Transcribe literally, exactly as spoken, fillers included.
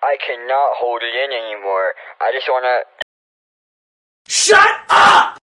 I cannot hold it in anymore. I just wanna... Shut up!